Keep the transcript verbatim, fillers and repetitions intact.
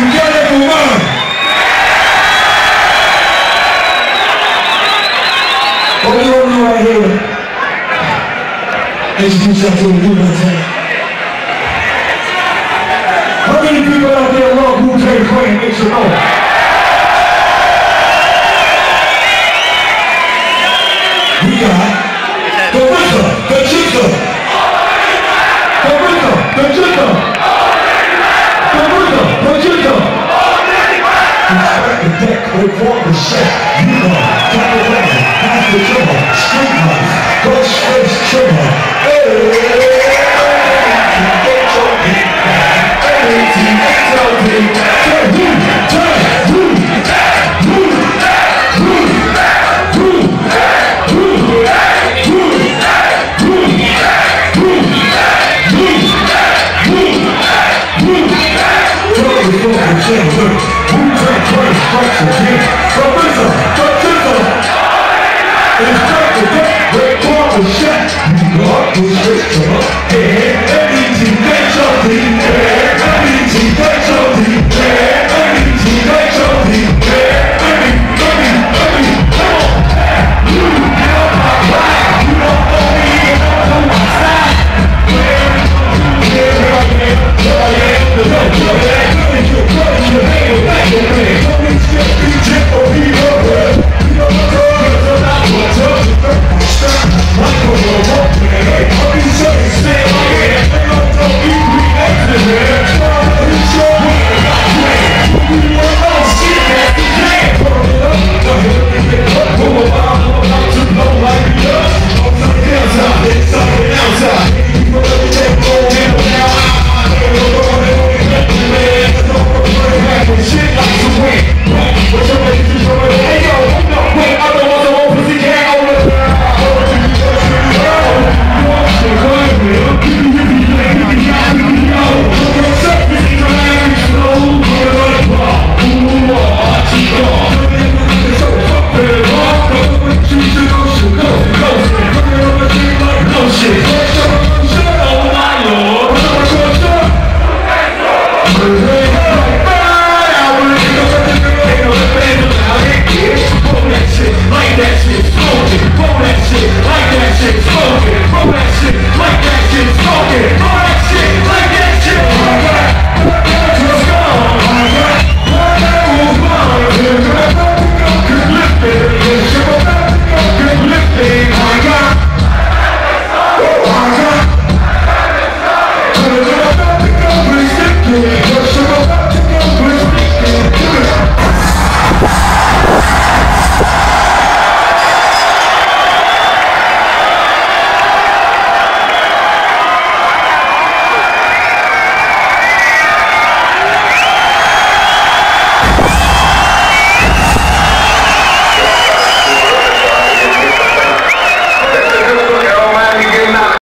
gotta go on. What we gonna do right here? Introduce yourself to the group of ten. How many people out there love Wu-Tang Clan? Make some noise. We got the Ripper, the Chica, the Ripper, the Chica, the Ripper, the Chica. Inspect the deck, report the set. You know, got the weapon, have the drummer, street life, ghost face trimmer. Hey, get your beat back. Hey, get your beat back. Turn, turn, turn, shit.